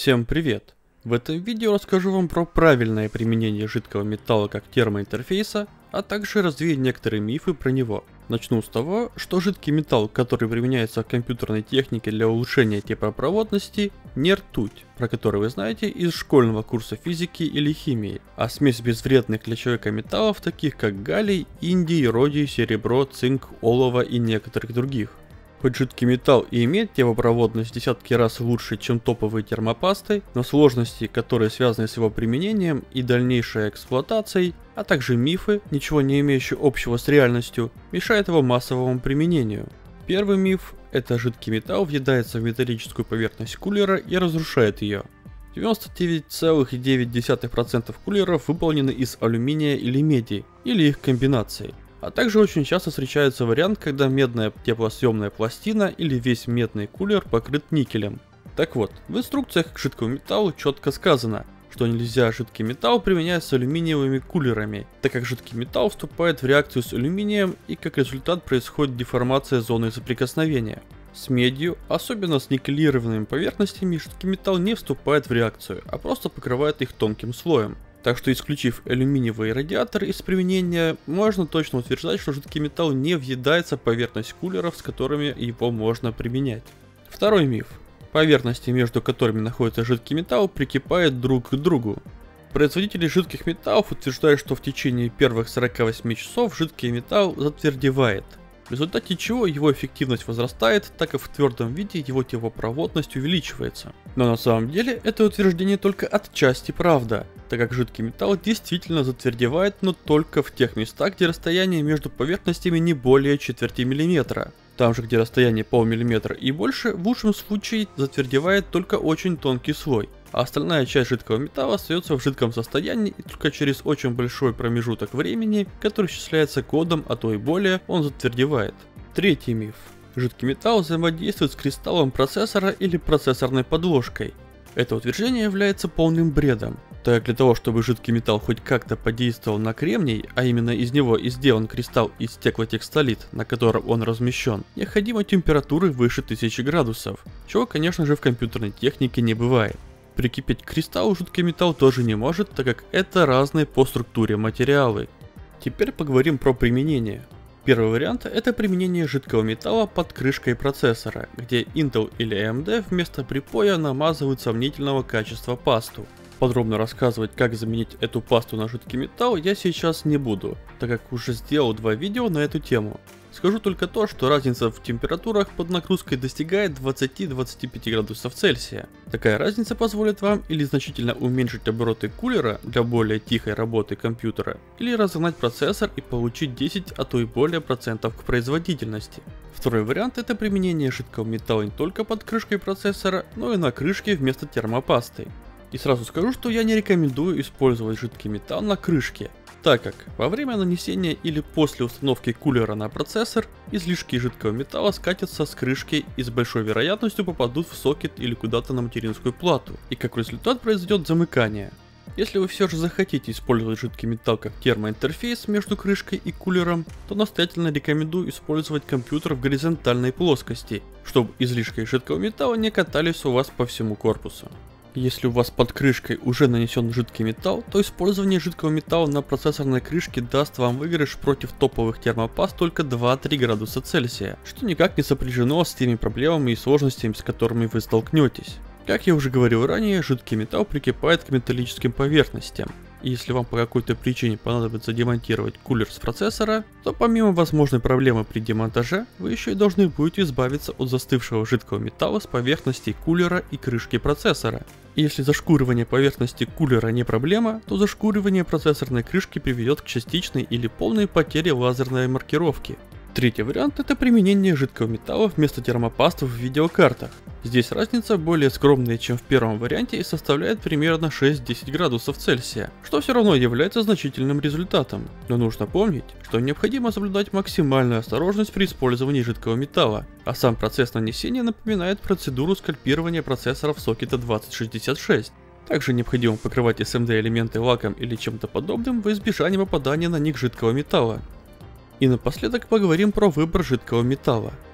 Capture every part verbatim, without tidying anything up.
Всем привет! В этом видео расскажу вам про правильное применение жидкого металла как термоинтерфейса, а также развею некоторые мифы про него. Начну с того, что жидкий металл, который применяется в компьютерной технике для улучшения теплопроводности, не ртуть, про который вы знаете из школьного курса физики или химии, а смесь безвредных для человека металлов, таких как галлий, индий, родий, серебро, цинк, олово и некоторых других. Хоть жидкий металл и имеет теплопроводность в десятки раз лучше, чем топовые термопасты, но сложности, которые связаны с его применением и дальнейшей эксплуатацией, а также мифы, ничего не имеющие общего с реальностью, мешают его массовому применению. Первый миф – это жидкий металл въедается в металлическую поверхность кулера и разрушает ее. девяносто девять целых девять десятых процента кулеров выполнены из алюминия или меди, или их комбинаций. А также очень часто встречается вариант, когда медная теплосъемная пластина или весь медный кулер покрыт никелем. Так вот, в инструкциях к жидкому металлу четко сказано, что нельзя жидкий металл применять с алюминиевыми кулерами, так как жидкий металл вступает в реакцию с алюминием и как результат происходит деформация зоны соприкосновения. С медью, особенно с никелированными поверхностями, жидкий металл не вступает в реакцию, а просто покрывает их тонким слоем. Так что, исключив алюминиевые радиаторы из применения, можно точно утверждать, что жидкий металл не въедается в поверхность кулеров, с которыми его можно применять. Второй миф. Поверхности, между которыми находится жидкий металл, прикипают друг к другу. Производители жидких металлов утверждают, что в течение первых сорока восьми часов жидкий металл затвердевает, в результате чего его эффективность возрастает, так как в твердом виде его теплопроводность увеличивается. Но на самом деле это утверждение только отчасти правда, так как жидкий металл действительно затвердевает, но только в тех местах, где расстояние между поверхностями не более четверти миллиметра. Там же, где расстояние полмиллиметра и больше, в лучшем случае затвердевает только очень тонкий слой, а остальная часть жидкого металла остается в жидком состоянии, и только через очень большой промежуток времени, который исчисляется годом, а то и более, он затвердевает. Третий миф. Жидкий металл взаимодействует с кристаллом процессора или процессорной подложкой. Это утверждение является полным бредом, так как для того, чтобы жидкий металл хоть как-то подействовал на кремний, а именно из него и сделан кристалл из стеклотекстолит, на котором он размещен, необходима температура выше тысячи градусов, чего, конечно же, в компьютерной технике не бывает. Прикипеть к кристаллу жидкий металл тоже не может, так как это разные по структуре материалы. Теперь поговорим про применение. Первый вариант – это применение жидкого металла под крышкой процессора, где Intel или эй эм ди вместо припоя намазывают сомнительного качества пасту. Подробно рассказывать, как заменить эту пасту на жидкий металл, я сейчас не буду, так как уже сделал два видео на эту тему. Скажу только то, что разница в температурах под нагрузкой достигает двадцати-двадцати пяти градусов Цельсия. Такая разница позволит вам или значительно уменьшить обороты кулера для более тихой работы компьютера, или разогнать процессор и получить десять, а то и более процентов к производительности. Второй вариант – это применение жидкого металла не только под крышкой процессора, но и на крышке вместо термопасты. И сразу скажу, что я не рекомендую использовать жидкий металл на крышке, так как во время нанесения или после установки кулера на процессор излишки жидкого металла скатятся с крышки и с большой вероятностью попадут в сокет или куда-то на материнскую плату, и как результат произойдет замыкание. Если вы все же захотите использовать жидкий металл как термоинтерфейс между крышкой и кулером, то настоятельно рекомендую использовать компьютер в горизонтальной плоскости, чтобы излишки жидкого металла не катались у вас по всему корпусу. Если у вас под крышкой уже нанесен жидкий металл, то использование жидкого металла на процессорной крышке даст вам выигрыш против топовых термопаст только два-три градуса Цельсия, что никак не сопряжено с теми проблемами и сложностями, с которыми вы столкнетесь. Как я уже говорил ранее, жидкий металл прикипает к металлическим поверхностям. И если вам по какой-то причине понадобится демонтировать кулер с процессора, то помимо возможной проблемы при демонтаже, вы еще и должны будете избавиться от застывшего жидкого металла с поверхностей кулера и крышки процессора. И если зашкуривание поверхности кулера не проблема, то зашкуривание процессорной крышки приведет к частичной или полной потере лазерной маркировки. Третий вариант – это применение жидкого металла вместо термопаст в видеокартах. Здесь разница более скромная, чем в первом варианте, и составляет примерно шесть-десять градусов Цельсия, что все равно является значительным результатом. Но нужно помнить, что необходимо соблюдать максимальную осторожность при использовании жидкого металла, а сам процесс нанесения напоминает процедуру скальпирования процессоров сокета двадцать шестьдесят шесть. Также необходимо покрывать эс эм ди элементы лаком или чем-то подобным во избежание попадания на них жидкого металла. И напоследок поговорим про выбор жидкого металла.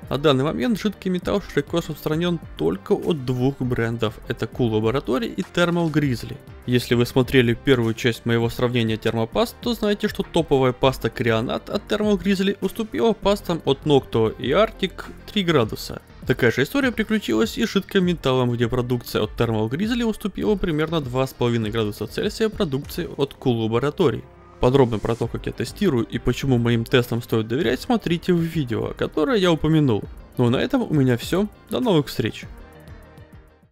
На данный момент жидкий металл широко распространен только от двух брендов, это Cool Laboratory и Thermal Grizzly. Если вы смотрели первую часть моего сравнения термопаст, то знаете, что топовая паста Крионат от Thermal Grizzly уступила пастам от Noctua и Arctic три градуса. Такая же история приключилась и с жидким металлом, где продукция от Thermal Grizzly уступила примерно два с половиной градуса Цельсия продукции от Cool Laboratory. Подробно про то, как я тестирую и почему моим тестам стоит доверять, смотрите в видео, которое я упомянул. Ну а на этом у меня все, до новых встреч!